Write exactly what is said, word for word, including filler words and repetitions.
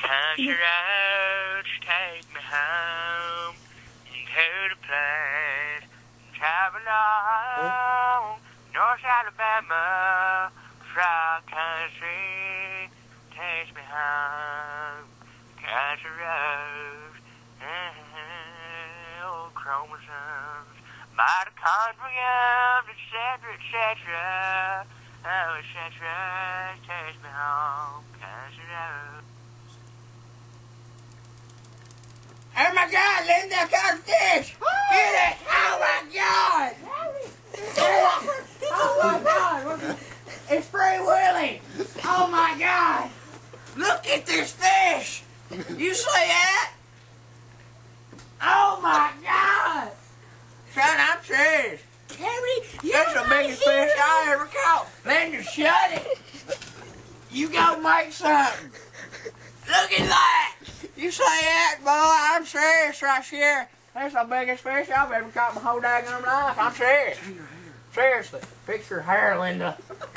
Country roads take me home to the place travel along North Alabama, frog country takes me home. Country roads, old chromosomes, mitochondria, et cetera, et cetera. Oh, et cetera, takes me home. Country roads. Oh my God, Linda, I caught a fish! Get it! Oh my God! Oh my God! It's Free Willy! Oh my God! Look at this fish! You see that? Oh my God! Son, I'm serious. Harry, That's the biggest fish I ever caught. Linda, shut it! You go make something. Look at that! You say that, boy? I'm serious right here. That's the biggest fish I've ever caught in my whole daggone life. I'm serious. Seriously. Fix your hair, Linda.